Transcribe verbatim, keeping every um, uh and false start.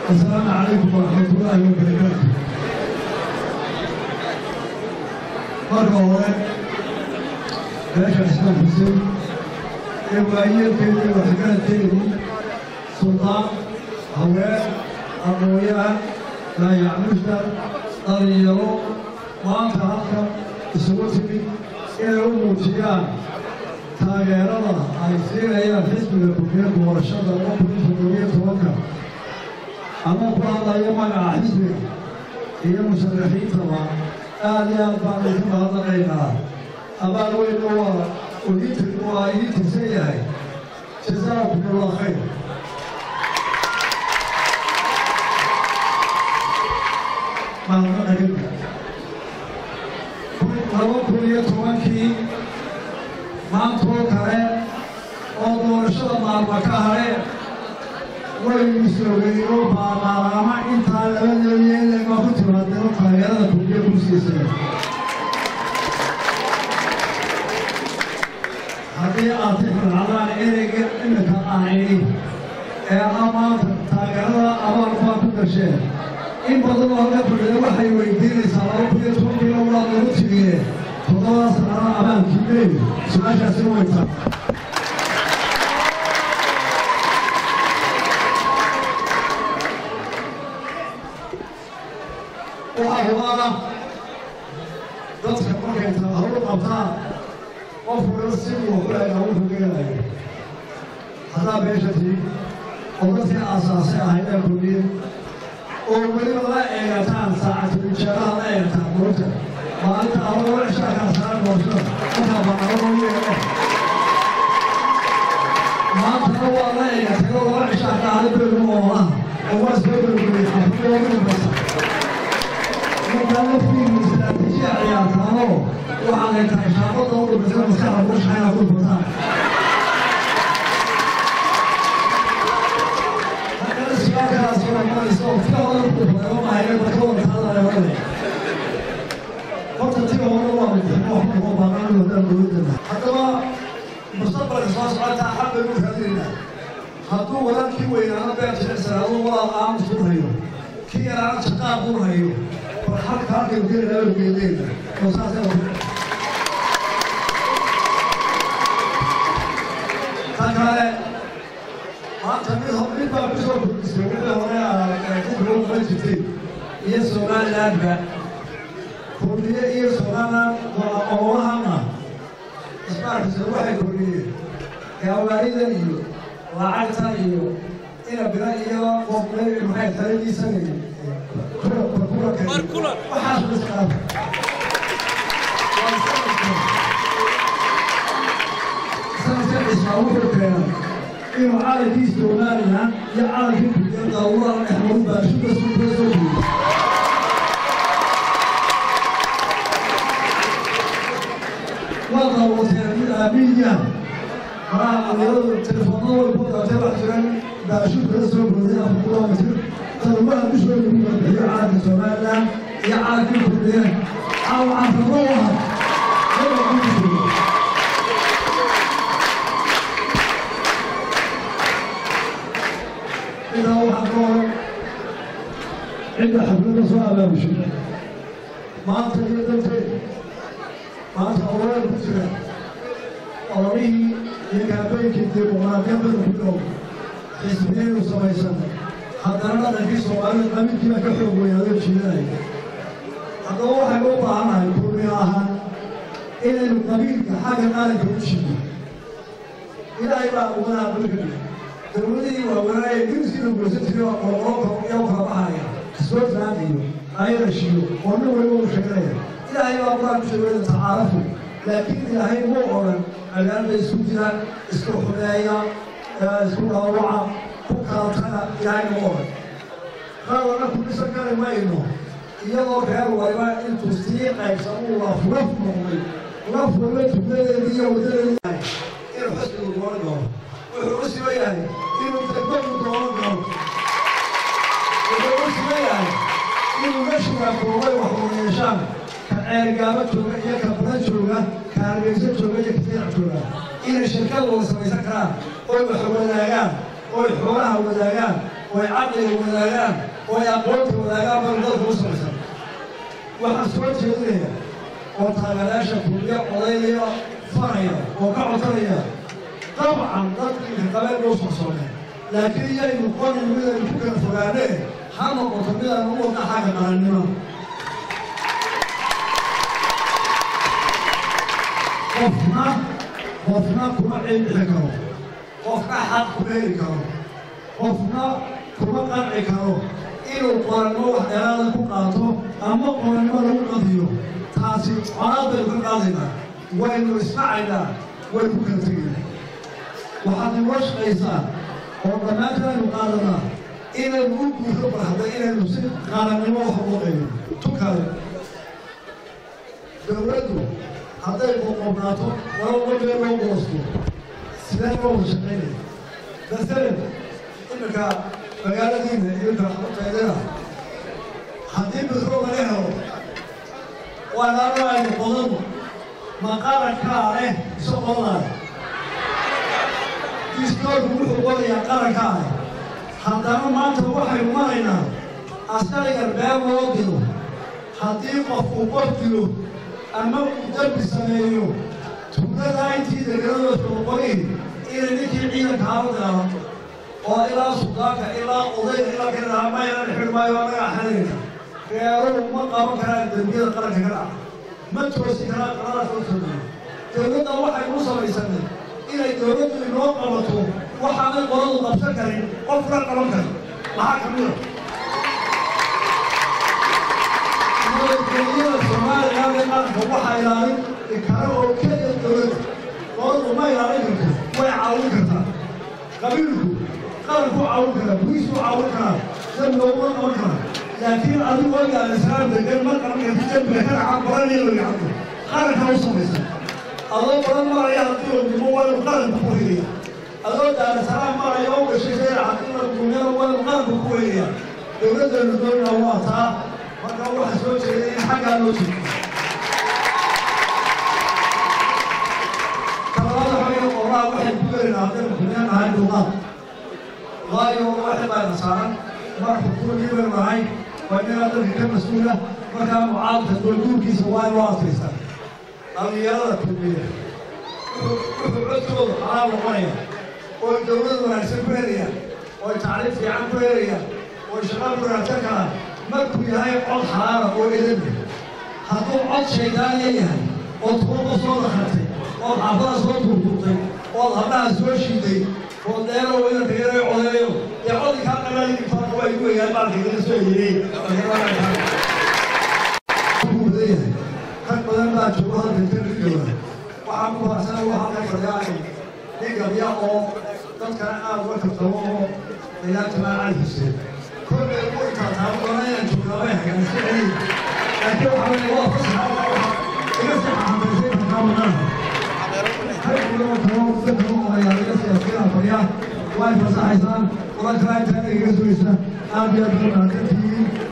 السلام عليكم ورحمة الله وبركاته. مرة أولى باشا حسن حسين الوعية كيدي وحكاية كيدي سلطان هواء أبوياء لا يعمشنا طريقه ما تهكر سوتني إلى الموتيان تاجرنا عايزين يا حزب الكوميد ورشاد الله بالكوميد توكل أما بعض يوم أنا حزب هي مسرحين طبعا أنا بعض بعض غيرها أما لو إنه وليت الوعيد سيئة جزاكم الله خير. ما نقول لو كلية توكي ما توكله أو دورشة ما بكاره ويسويه بابا ما إنت لين لين ما كنت رادنا خيرنا كلية كوسيسة هذه أعتقد على إيرج إنك أعيني أما تاجرنا أما فاكر شيء إن بدل هذا كله وحي ويدير سلام كله تقول يوم لا نروح خلاص أنا أمان كبير سمعت أسمع إنت وأهوانا ضد كم كنت أهول قبضان وفرسي وفلا يوم فقير هذا بيشتي وقتي أساسي هاي كبير وولي ولا إيرتان ساعة الشراء لا إيرتان موجود وأنت أول شيء كان موجود أنت بعرضه ليه ما تروى لا إيرتان ولا شيء كان بالموضوع هو سبب الكل حفظه بس وكان في مستشفى عياطه وعلى تعشاقه بس مسخره مش حياكل بطاقة haddaba mustaqbalka soo socota xabba lagu raadinaa hadduu walaalkii weynaana beertiisanaado walaal aan suurayo kii yaraana shaqaa qurayo war halka halka geli laga geedeena oo saasay takale maanta mid mid baa ku soo kordhisay wixii hore aan ku bilowday jirtay iyo Soomaaliyaadka كلية إيه سوانا وأولهنا إسمعك سواحي كلية كأولادنا إيو وعالتنا إيو إلى بنا إيو وقليل المحيط ثلاثي سنة كورة كورة وحاسب السلام سنة سنة إسمعوه الكلام إيو عالي في سومالنا يا عالي في كلية الله إحمد باشو بسو بسو والله وسيرتي أبية أنا اليوم التلفون والبطاقة تبع جيران بشوف رسول بني أبو الله مسير تروح بشوي من يعاد سمانا يعاد كله أو عفروها هذا كله إذا هو حضور عند حفلة صعبة بشوي ما تقدر تقول ما تقول بسرعة أوليه يكابي كتير وما كبر كلهم حزبين وسمايسان حضرنا نفس سؤال الأمين كنا كحب ويهذا الشيء هذا هو حقوق عنا يكون ياها إلى القبيل كحاجة مالك وشيء إلى إبا ونا بلغني تقولي وونا يجلس يجلس في أوروبا يوم خبايا سويت نادي أي رشيو ونا ويوم شكله إلهي أبغى بشوية تعارفه لكن إلهي مو أولا الآن بيسوجنا اسمه خلايا اسمه روعة فكرتنا إلهي مو أولا قالوا أنا كل سكر ما إنه يلا بهذا ويبقى أنتم سيئة يسموه الله فرف مغلي فرف مغلي تبدأ لي ودل لي إنه حسن الورقة وحرسي وياي إنه تكبر الورقة وحرسي وياي إنه مشي وحوي وحوي يشام كأرجعت شوكة يا كبرت شوكة كأرجعت شوكة يا كثير شوكة إن الشركة وصلت سكران أو بحولنا oy xoolaha wadaagaan oy caqliga wadaagaan oy aqoonta wadaagaan baan dalka u samaysan waxaan soo jeedinaya oo taageerayaasha kulmiye odaynaya faraya oo ka codsanaya dabcan dadkii qabeen loo soo sooneen laakiin iyaynu qorin midaynu ku kala fogaanee ha noqoto midaan u wadna xagga qarannimo qofna qofna kuma ciibixi karo qofna xaq kuma heli karo qofna kuma qanci karo inuu qorannimo wax dheeraada ku qaato ama qorannimo lagu qadiyo taasi colaad baynu ka qaadaynaa waynu ismacaynaa way ku kala tegaynaa waxaad inoo shaqaysaa oo dhammaantan aynu qaadanaa inaynu u guurto barhada inaynu si qarannimo wax uga qayno tukale dowladdu hadday qoqobnaato wala wabee loo goosto sidee loo wada shaqaynaya masalan iminka magaaladiina iminka xabteedana haddii midro laga helo waa naano aynu qodano ma qarankaa leh iso qodanayo distoorku wuxuu qodayaa qarankaa leh haddana maanta waxaynu maraynaa askarigan been loo dilo haddii qofku qof dilo ama uu dambi sameeyo tuuladaa intii deganadooda qoqoyihin inay ninkii ciidanka haru daalanto oo ilaa sudaanka ilaa odayga ilaa kadhaha maynan xidh maayo anaga xalinayna reeruhu ma qaban karaan dembiyada qaranka ka dhaca ma toosi karaan qararaas loo sameeyo dowladda waxaynu u samaysanay inay dowladdu inoo qabato waxaanay qoladu qabsan karin qofna qaban karin maxaa ka mida madaxweynada soomaaliya ee qaranka waxaa ilaalin kara oo keliya dowladda qoladu ma ilaalin karto way caawin kartaa qabiilku qaranku caawin karaa buliisku caawin karaa dambi looguma qaban karaa laakiin adigoo gaalisaan degan ma qaban karti dambiga ka dhaca baranaya laga cabdo qaranka u samaysan adoo badan maraya haddii wadnimo waynu qaranka ku helaya adoo gaalisaan maraya oo gashay shayra haddii wadnimada waynu qaranka ku helaya dowladdeenu doonaa waa taa marka waxaa soo jeeday in xaggaa loo jeedo talabaada xagga qoraa waxay ku gelaynaa haddaynu kulmeen nahay duuqaad waayo waxay baana saaran marka kulmii baynu nahay waa inaa dalka ka mas-uula markaa mucaaradka doorduurkiisa waa loo adkaystaa dhalinyarada kulmiya wuxuu codkooda xalaal noqonaya oo dowlad wanaagsan ku helaya oo tacriif fiican ku helaya oo shaqo ku raadsan karaan markuu yahay cod xalaala oo edami hadduu cod shaydaaniya yahay ood kuuqa soo dakhartay ood xaafada soo turturtay ood habdhaha soo shiiday ood dheero inanka yaray codeeyo dee codii kaa qabaayii farqa waa igu weeyaan baalka igala soo yidhay leeyahay rag badan baa joogo halka tarigooda waxaan ku faraxsana waxaa ka fadhiyaay nin gabya oo dadkana aad uga tartamo oo ilaa jamaa cali xuseen kollay ugu intaataabo doona inaan joognaabay hagaansi celiy laakiin waxaa weeye waa fasaxa iga sii xaxambaysay markaawanaaha haykulama kalo dadka u qorayaa iga siyaasiyaha fadhiya way fasaxaysaan oran karaa intaana igaga sugaysa aad iyo aad uga mahadsantihiin